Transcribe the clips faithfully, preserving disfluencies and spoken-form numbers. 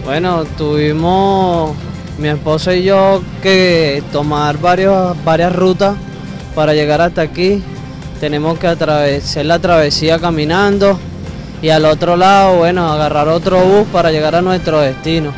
Bueno, tuvimos mi esposo y yo que tomar varios, varias rutas para llegar hasta aquí. Tenemos que atravesar la travesía caminando y al otro lado, bueno, agarrar otro bus para llegar a nuestro destino.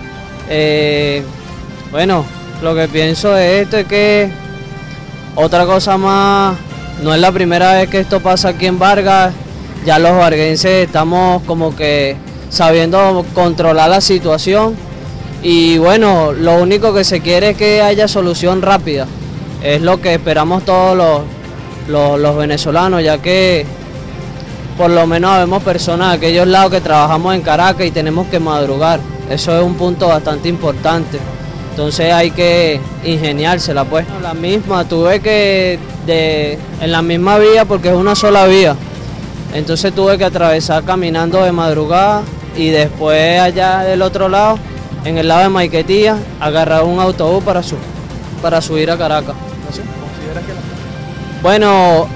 Eh, bueno, lo que pienso de esto es que otra cosa más, no es la primera vez que esto pasa aquí en Vargas, ya los varguenses estamos como que sabiendo controlar la situación y bueno, lo único que se quiere es que haya solución rápida, es lo que esperamos todos los, los, los venezolanos, ya que por lo menos vemos personas de aquellos lados que trabajamos en Caracas y tenemos que madrugar, eso es un punto bastante importante, entonces hay que ingeniársela pues. La misma, tuve que, de, en la misma vía porque es una sola vía, entonces tuve que atravesar caminando de madrugada y después allá del otro lado, en el lado de Maiquetía, agarrar un autobús para, su, para subir a Caracas. ¿Consideras que la... Bueno,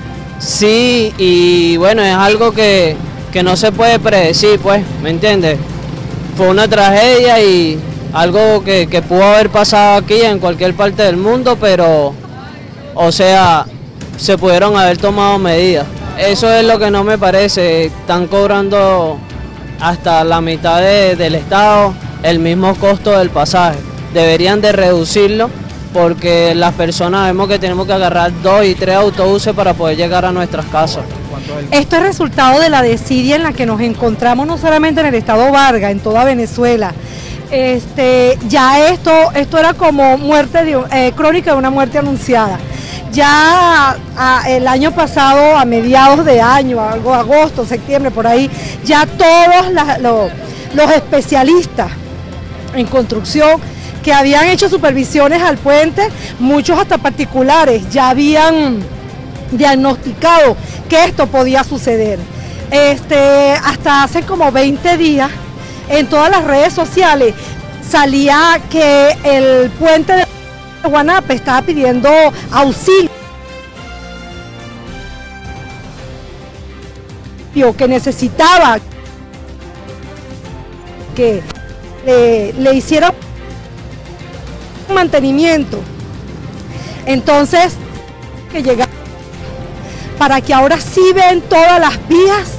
sí, y bueno, es algo que, que no se puede predecir, pues, ¿me entiendes? Fue una tragedia y algo que, que pudo haber pasado aquí en cualquier parte del mundo, pero, o sea, se pudieron haber tomado medidas. Eso es lo que no me parece, están cobrando hasta la mitad de, del Estado el mismo costo del pasaje. Deberían de reducirlo porque las personas vemos que tenemos que agarrar dos y tres autobuses para poder llegar a nuestras casas. Esto es resultado de la desidia en la que nos encontramos no solamente en el estado Vargas, en toda Venezuela. Este, ya esto, esto era como muerte de, eh, crónica de una muerte anunciada. Ya a, el año pasado, a mediados de año, algo agosto, septiembre, por ahí, ya todos la, lo, los especialistas en construcción que habían hecho supervisiones al puente, muchos hasta particulares, ya habían diagnosticado que esto podía suceder. Este, hasta hace como veinte días, en todas las redes sociales, salía que el puente de Guanape estaba pidiendo auxilio, que necesitaba que le, le hiciera un mantenimiento. Entonces, que llegara para que ahora sí ven todas las vías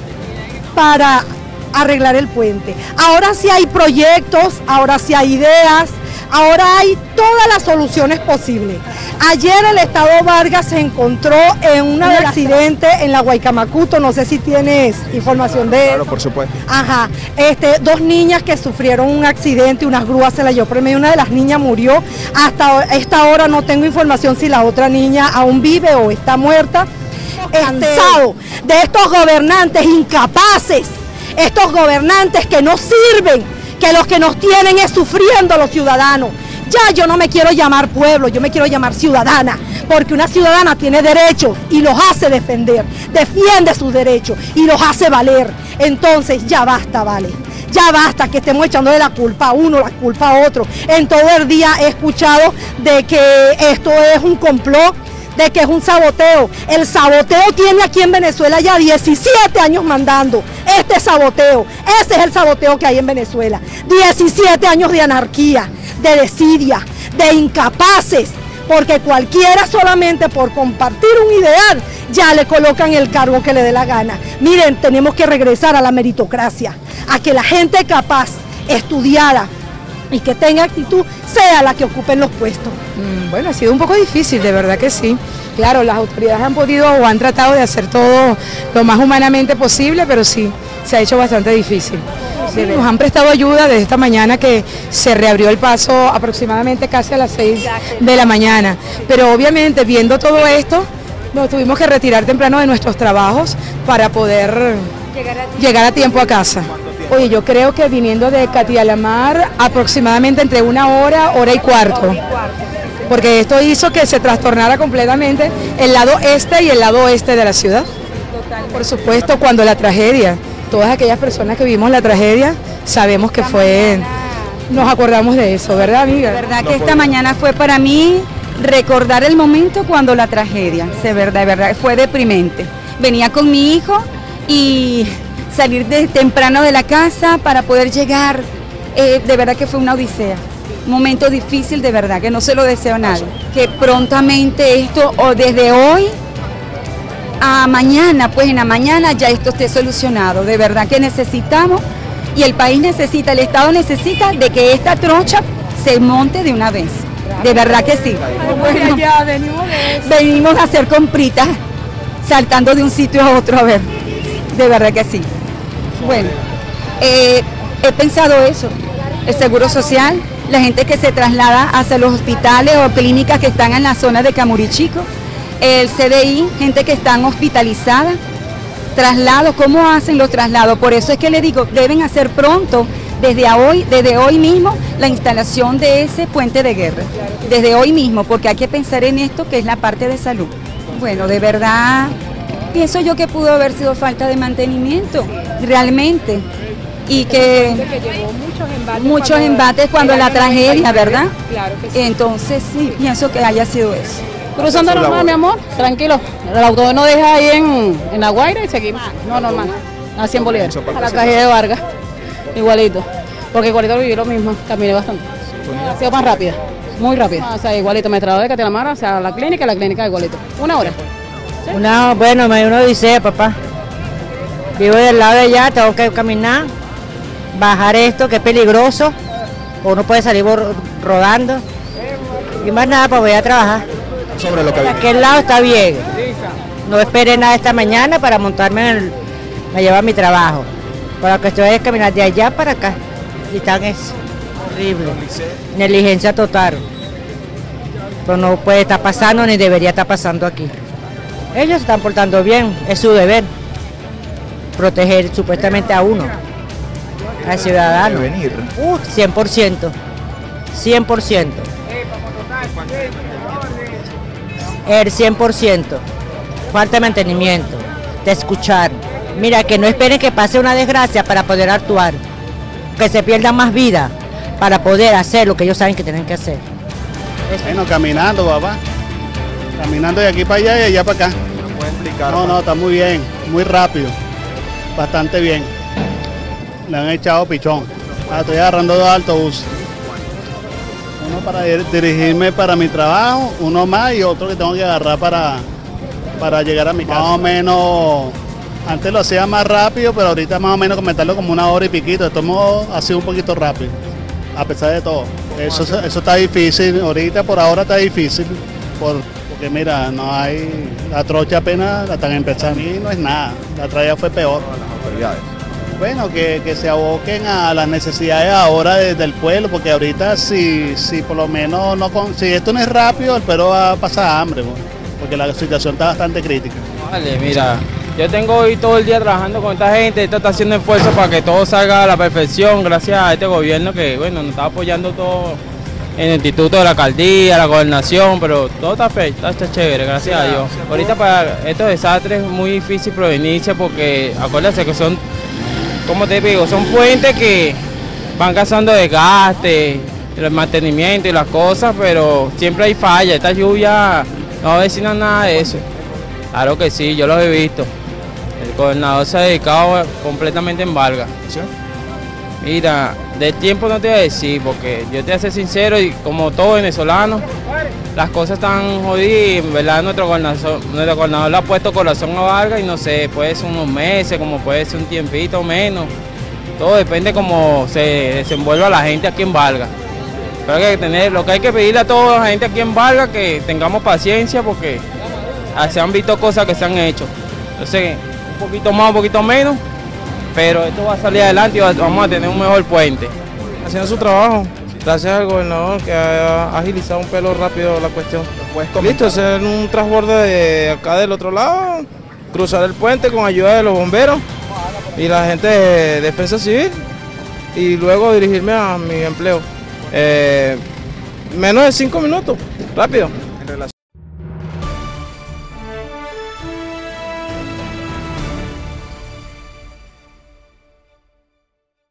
para arreglar el puente. Ahora sí hay proyectos, ahora sí hay ideas, ahora hay todas las soluciones posibles. Ayer el estado Vargas se encontró en un accidente en la Guaycamacuto, no sé si tienes información de eso. Claro, por supuesto. Ajá, este, dos niñas que sufrieron un accidente, unas grúas se la llevó por medio, una de las niñas murió, hasta esta hora no tengo información si la otra niña aún vive o está muerta. Cansado de estos gobernantes incapaces, estos gobernantes que no sirven, que los que nos tienen es sufriendo a los ciudadanos. Ya yo no me quiero llamar pueblo, yo me quiero llamar ciudadana, porque una ciudadana tiene derechos y los hace defender, defiende sus derechos y los hace valer. Entonces ya basta, vale, ya basta que estemos echándole la culpa a uno, la culpa a otro. En todo el día he escuchado de que esto es un complot, de que es un saboteo. El saboteo tiene aquí en Venezuela ya diecisiete años mandando. Este saboteo, ese es el saboteo que hay en Venezuela. diecisiete años de anarquía, de desidia, de incapaces, porque cualquiera solamente por compartir un ideal ya le colocan el cargo que le dé la gana. Miren, tenemos que regresar a la meritocracia, a que la gente capaz, estudiada y que tenga actitud sea la que ocupe los puestos. Bueno, ha sido un poco difícil, de verdad que sí. Claro, las autoridades han podido o han tratado de hacer todo lo más humanamente posible, pero sí, se ha hecho bastante difícil. Sí, nos han prestado ayuda desde esta mañana que se reabrió el paso aproximadamente casi a las seis de la mañana. Pero obviamente viendo todo esto, nos tuvimos que retirar temprano de nuestros trabajos para poder llegar a tiempo, llegar a, tiempo a casa. Oye, yo creo que viniendo de Catialamar aproximadamente entre una hora, hora y cuarto. Porque esto hizo que se trastornara completamente el lado este y el lado oeste de la ciudad. Por supuesto, cuando la tragedia, todas aquellas personas que vimos la tragedia, sabemos que fue, nos acordamos de eso, ¿verdad, amiga? La verdad que esta mañana fue para mí recordar el momento cuando la tragedia, de verdad, de verdad, fue deprimente. Venía con mi hijo y salir de temprano de la casa para poder llegar eh, de verdad que fue una odisea. Un momento difícil, de verdad, que no se lo deseo a nadie. Que prontamente esto, o desde hoy a mañana, pues en la mañana ya esto esté solucionado. De verdad que necesitamos, y el país necesita, el Estado necesita de que esta trocha se monte de una vez. De verdad que sí. Bueno, venimos a hacer compritas, saltando de un sitio a otro, a ver. De verdad que sí. Bueno, eh, he pensado eso, el seguro social, la gente que se traslada hacia los hospitales o clínicas que están en la zona de Camurichico, el C D I, gente que están hospitalizadas, traslados, ¿cómo hacen los traslados? Por eso es que le digo, deben hacer pronto, desde hoy, desde hoy mismo, la instalación de ese puente de guerra, desde hoy mismo, porque hay que pensar en esto que es la parte de salud. Bueno, de verdad, pienso yo que pudo haber sido falta de mantenimiento, realmente, y que muchos embates cuando la tragedia, ¿verdad? Entonces sí, pienso que haya sido eso. Cruzando normal, mi amor, tranquilo. El autobús nos deja ahí en, en La Guaira y seguimos. No, normal. Así en Bolívar. A la tragedia de Vargas. Igualito. Porque igualito viví lo mismo. Caminé bastante. Ha sido más rápida. Muy rápida. O sea, igualito. Me trasladé de Catilamara hacia la clínica y la clínica igualito. Una hora. ¿Sí? Una, bueno, me dio una odisea, papá. Vivo del lado de allá, tengo que caminar, bajar esto que es peligroso. O uno puede salir rodando. Y más nada, pues voy a trabajar. Sobre lo que de aquel lado está bien. No esperé nada esta mañana para montarme en el, me lleva a mi trabajo. Para que estoy a caminar de allá para acá. Y están es horrible. Negligencia total. Pero no puede estar pasando ni debería estar pasando aquí. Ellos se están portando bien, es su deber. Proteger supuestamente a uno, al ciudadano. Uh, cien por ciento. cien por ciento. El cien por ciento, falta de mantenimiento, de escuchar. Mira, que no esperen que pase una desgracia para poder actuar, que se pierda más vida para poder hacer lo que ellos saben que tienen que hacer. Bueno, caminando, papá, caminando de aquí para allá y de allá para acá. No, no, está muy bien, muy rápido, bastante bien. Le han echado pichón. Ah, estoy agarrando dos autobuses. Uno para ir, dirigirme para mi trabajo, uno más y otro que tengo que agarrar para, para llegar a mi casa. Más o menos, antes lo hacía más rápido, pero ahorita más o menos comentarlo como una hora y piquito. De todos modos ha sido un poquito rápido, a pesar de todo. Eso, eso está difícil, ahorita por ahora está difícil, por, porque mira, no hay, la trocha apenas la están empezando y no es nada, la tragedia fue peor. Bueno, que, que se aboquen a las necesidades ahora de, del pueblo, porque ahorita si, si por lo menos, no con, si esto no es rápido, el pueblo va a pasar hambre, porque la situación está bastante crítica. Vale, mira, yo tengo hoy todo el día trabajando con esta gente, esto está haciendo esfuerzo para que todo salga a la perfección, gracias a este gobierno que, bueno, nos está apoyando todo en el instituto de la alcaldía, la gobernación, pero todo está perfecto, está chévere, gracias a Dios. Ahorita para estos desastres es muy difícil prevenirse porque, acuérdense que son, como te digo, son puentes que van causando desgaste, el mantenimiento y las cosas, pero siempre hay fallas. Esta lluvia no avecinan nada de eso. Claro que sí, yo los he visto. El gobernador se ha dedicado completamente en Vargas. ¿Sí? Mira, del tiempo no te voy a decir, porque yo te voy a ser sincero y como todo venezolano, las cosas están jodidas y en verdad nuestro gobernador, nuestro gobernador le ha puesto corazón a Vargas y no sé, puede ser unos meses, como puede ser un tiempito menos. Todo depende cómo se desenvuelva la gente aquí en Vargas. Pero hay que tener, lo que hay que pedirle a toda la gente aquí en Vargas que tengamos paciencia porque se han visto cosas que se han hecho. Entonces, un poquito más, un poquito menos, pero esto va a salir adelante y vamos a tener un mejor puente. Haciendo su trabajo. Gracias al gobernador que ha agilizado un pelo rápido la cuestión. Listo, hacer un transborde de acá del otro lado, cruzar el puente con ayuda de los bomberos y la gente de Defensa Civil y luego dirigirme a mi empleo. Eh, menos de cinco minutos, rápido.